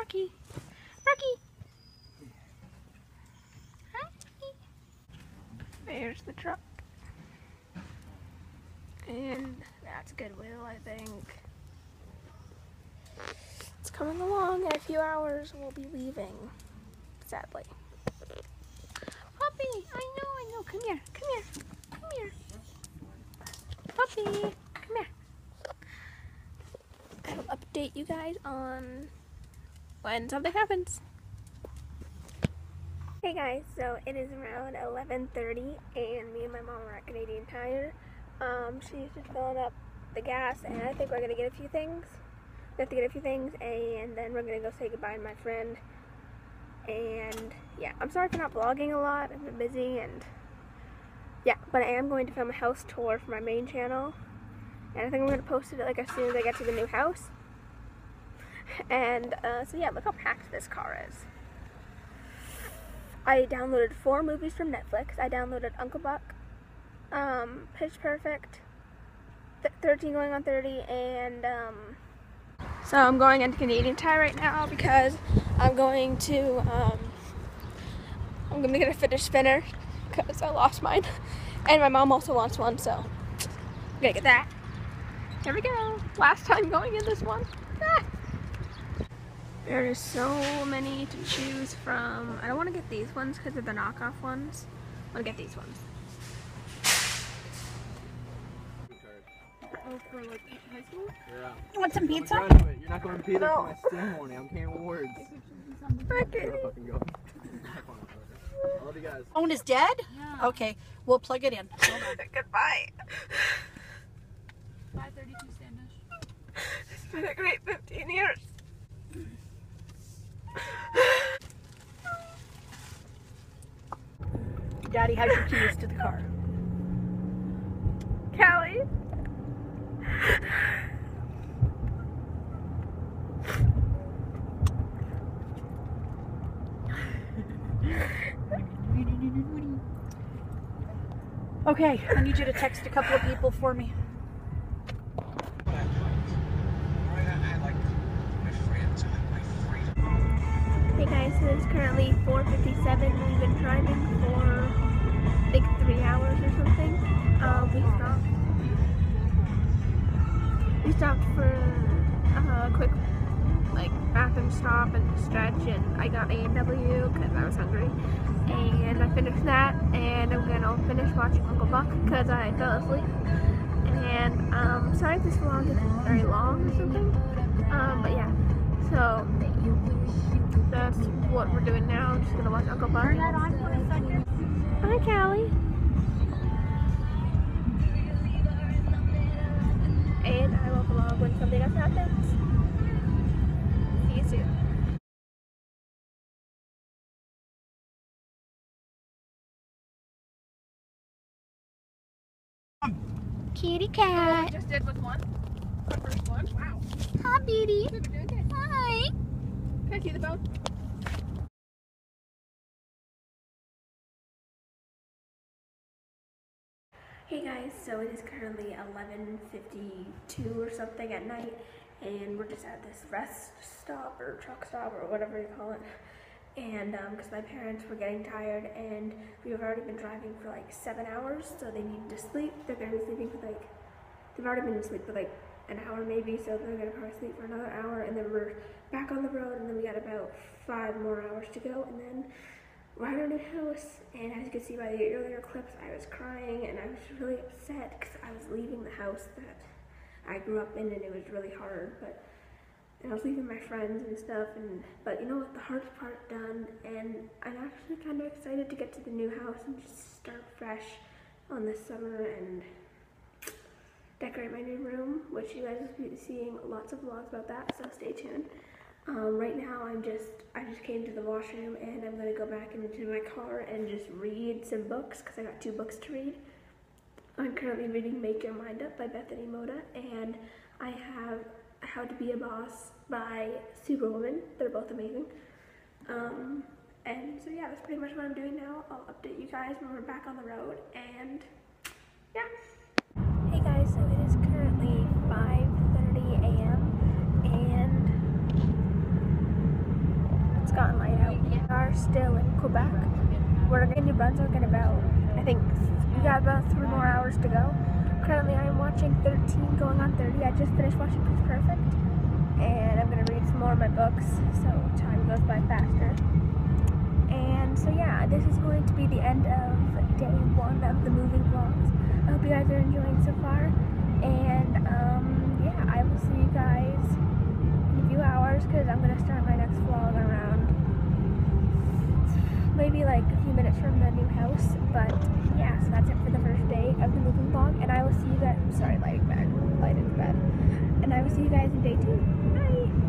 Rocky. Rocky. Hi. There's the truck. And that's Goodwill, I think. It's coming along. In a few hours, we'll be leaving. Sadly. Puppy! I know. Come here. Puppy! Come here. I will update you guys on when something happens. Hey guys, so it is around 11:30 and me and my mom are at Canadian Tire. She's just filling up the gas and I think we're gonna get a few things. We have to get a few things and then we're gonna go say goodbye to my friend. And yeah, I'm sorry for not vlogging a lot. I've been busy and yeah, but I am going to film a house tour for my main channel. And I think I'm going to post it like as soon as I get to the new house. And so yeah, look how packed this car is. I downloaded 4 movies from Netflix. I downloaded Uncle Buck, Pitch Perfect, 13 Going on 30, and so I'm going into Canadian Tire right now because I'm going to get a fidget spinner because I lost mine, and my mom also wants one, so I'm gonna get that. Here we go. Last time going in this one. Ah. There is so many to choose from. I don't want to get these ones because they're the knockoff ones. I want to get these ones. Oh, for like high school? Yeah. You want some pizza? You're not going to pizza for my STEM morning. I'm paying awards. Okay. I love you guys. Phone is dead? Yeah. Okay, we'll plug it in. Goodbye. 5:32 Standish. It's been a great 15 years. Daddy, how's your keys to the car? Callie. Okay, I need you to text a couple of people for me. Hey guys, so it's currently 4:57. We've been driving for like 3 hours or something. We stopped for a quick like bathroom stop and stretch, and I got A&W because I was hungry. And I finished that, and I'm gonna finish watching Uncle Buck because I fell asleep. And sorry if this vlog isn't very long or something. But yeah, so that's what we're doing now. I'm just gonna watch Uncle Buck. Turn that on for a second. Hi, Callie. And I will vlog when something else happens. See you soon. Kitty cat. Just did with one. Our first one. Wow. Hi, beauty. Hi. Can I see the phone? Hey guys, so it is currently 11:52 or something at night, and we're just at this rest stop or truck stop or whatever you call it. And because my parents were getting tired, and we've already been driving for like 7 hours, so they need to sleep. They're gonna be sleeping for like, they've already been asleep for like an hour maybe, so they're gonna probably sleep for another hour, and then we're back on the road, and then we got about 5 more hours to go, and then we're at our new house. And as you can see by the earlier clips, I was crying and I was really upset because I was leaving the house that I grew up in, and it was really hard, and I was leaving my friends and stuff, but you know what, the hardest part done, and I'm actually kind of excited to get to the new house and just start fresh on this summer and decorate my new room, which you guys will be seeing lots of vlogs about that, so stay tuned. Right now I just came to the washroom, and I'm gonna go back into my car and just read some books because I got 2 books to read. I'm currently reading Make Your Mind Up by Bethany Mota, and I have How to Be a Boss by Superwoman. They're both amazing. And so yeah, that's pretty much what I'm doing now. I'll update you guys when we're back on the road, and yeah. Hey guys, so it is currently 5:30 a.m. and we're still in Quebec. We're in New Brunswick in about, I think, we got about 3 more hours to go. Currently, I'm watching 13 going on 30. I just finished watching Pitch Perfect, and I'm gonna read some more of my books, so time goes by faster. And so yeah, this is going to be the end of day 1 of the moving vlogs. I hope you guys are enjoying so far, and yeah, I will see you guys in a few hours because I'm gonna start my next vlog around maybe like a few minutes from the new house. But yeah, so that's it for the first day of the moving vlog, and I will see you guys. Sorry, lighting bad, light is bad, and I will see you guys in day 2. Bye.